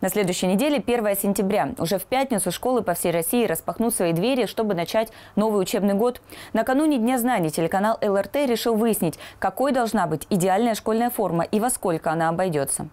На следующей неделе 1 сентября. Уже в пятницу школы по всей России распахнут свои двери, чтобы начать новый учебный год. Накануне Дня знаний телеканал ЛРТ решил выяснить, какой должна быть идеальная школьная форма и во сколько она обойдется.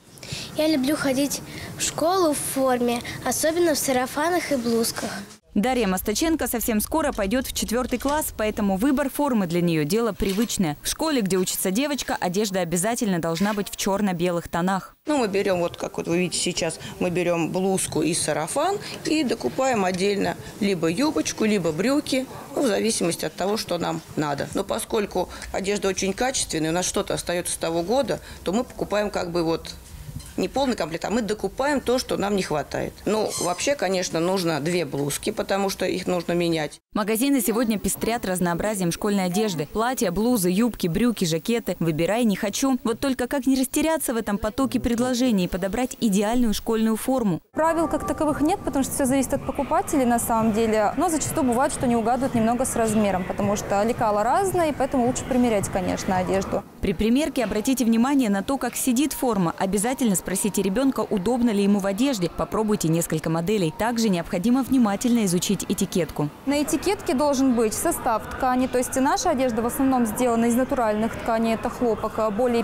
Я люблю ходить в школу в форме, особенно в сарафанах и блузках. Дарья Мостаченко совсем скоро пойдет в 4 класс, поэтому выбор формы для нее – дело привычное. В школе, где учится девочка, одежда обязательно должна быть в черно-белых тонах. Мы берем, вот как вот вы видите сейчас, мы берем блузку и сарафан и докупаем отдельно либо юбочку, либо брюки, в зависимости от того, что нам надо. Но поскольку одежда очень качественная, у нас что-то остается с того года, то мы покупаем как бы вот не полный комплект, а мы докупаем то, что нам не хватает. Вообще, конечно, нужно 2 блузки, потому что их нужно менять. Магазины сегодня пестрят разнообразием школьной одежды. Платья, блузы, юбки, брюки, жакеты. Выбирай не хочу. Вот только как не растеряться в этом потоке предложений и подобрать идеальную школьную форму? Правил как таковых нет, потому что все зависит от покупателей на самом деле. Но зачастую бывает, что не угадывают немного с размером, потому что лекала разные, и поэтому лучше примерять, конечно, одежду. При примерке обратите внимание на то, как сидит форма. Обязательно спросите ребенка, удобно ли ему в одежде. Попробуйте несколько моделей. Также необходимо внимательно изучить этикетку. На этикетке должен быть состав ткани, то есть наша одежда в основном сделана из натуральных тканей, это хлопок, более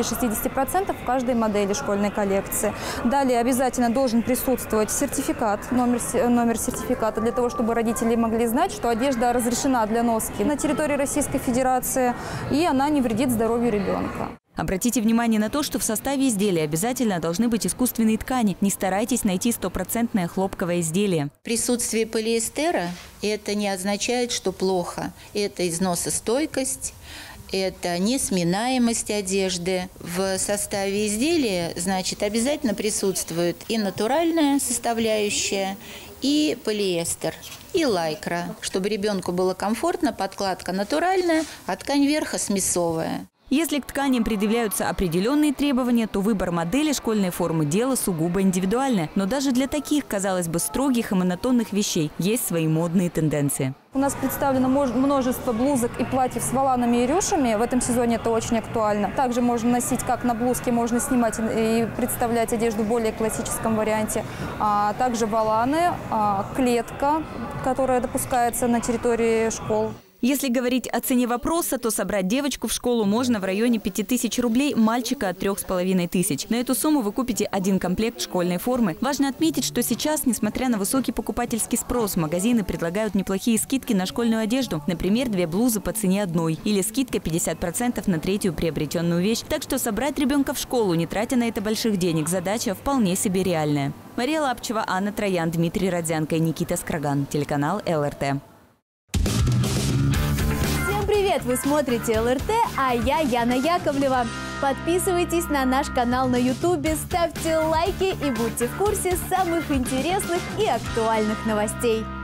50-60% в каждой модели школьной коллекции. Далее обязательно должен присутствовать сертификат, номер сертификата, для того, чтобы родители могли знать, что одежда разрешена для носки на территории Российской Федерации и она не вредит здоровью ребенка. Обратите внимание на то, что в составе изделия обязательно должны быть искусственные ткани. Не старайтесь найти стопроцентное хлопковое изделие. Присутствие полиэстера – это не означает, что плохо. Это износостойкость, это несминаемость одежды. В составе изделия, значит, обязательно присутствует и натуральная составляющая, и полиэстер, и лайкра. Чтобы ребенку было комфортно, подкладка натуральная, а ткань верха смесовая. Если к тканям предъявляются определенные требования, то выбор модели школьной формы – дело сугубо индивидуальное. Но даже для таких, казалось бы, строгих и монотонных вещей есть свои модные тенденции. У нас представлено множество блузок и платьев с воланами и рюшами. В этом сезоне это очень актуально. Также можно носить как на блузке, можно снимать и представлять одежду в более классическом варианте. А также воланы, клетка, которая допускается на территории школ. Если говорить о цене вопроса, то собрать девочку в школу можно в районе 5000 рублей, мальчика от 3500. На эту сумму вы купите 1 комплект школьной формы. Важно отметить, что сейчас, несмотря на высокий покупательский спрос, магазины предлагают неплохие скидки на школьную одежду. Например, 2 блузы по цене одной или скидка 50% на 3-ю приобретенную вещь. Так что собрать ребенка в школу, не тратя на это больших денег, задача вполне себе реальная. Мария Лапчева, Анна Троян, Дмитрий Родзянко и Никита Скраган. Телеканал ЛРТ. Привет! Вы смотрите ЛРТ, а я Яна Яковлева. Подписывайтесь на наш канал на YouTube, ставьте лайки и будьте в курсе самых интересных и актуальных новостей.